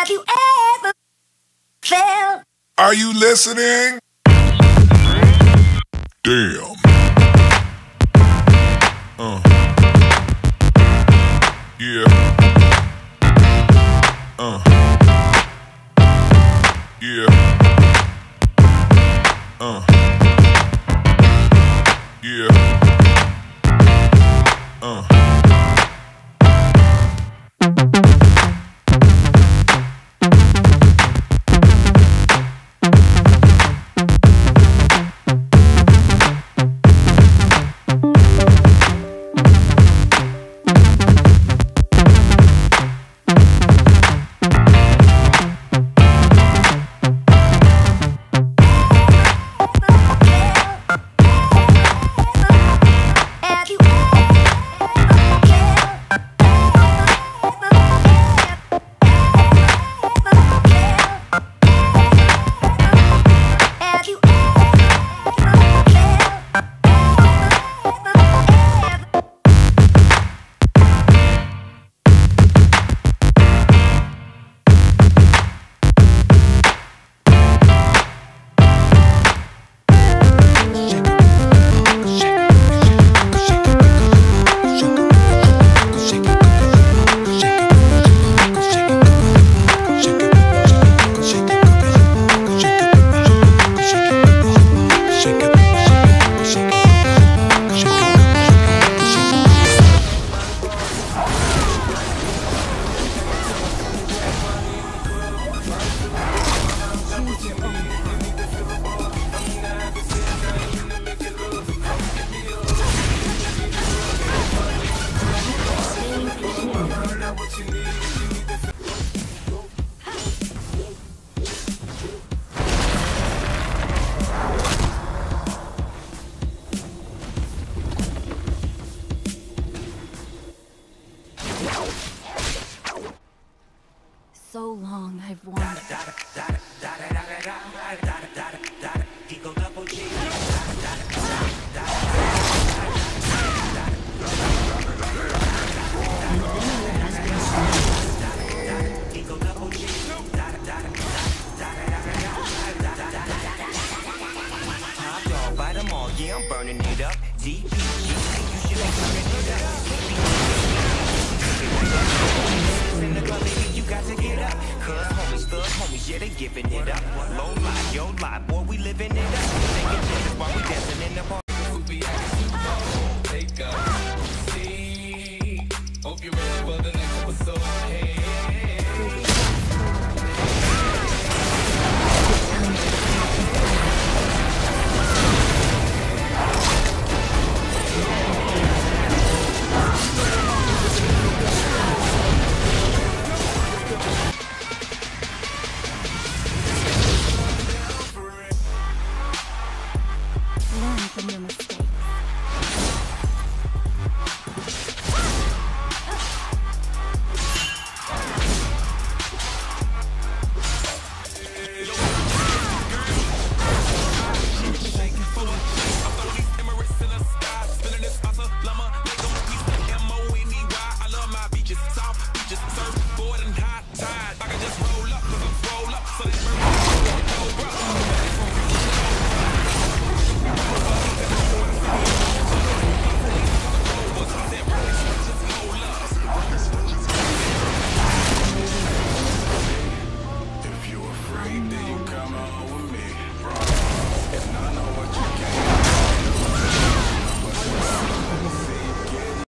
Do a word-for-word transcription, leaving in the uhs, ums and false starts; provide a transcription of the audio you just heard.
Have you ever felt? Are you listening? Damn. Uh. Yeah. Uh. Yeah. Uh. Yeah. Uh. So long I've wanted. Yeah, I'm burning it up. D P G, you should be burning it up. In the club, baby, you got to get up. Cause homies, thug homies, yeah, they giving it up. Low life, yo life, boy, we living it up. Taking chances while we dancing in the park.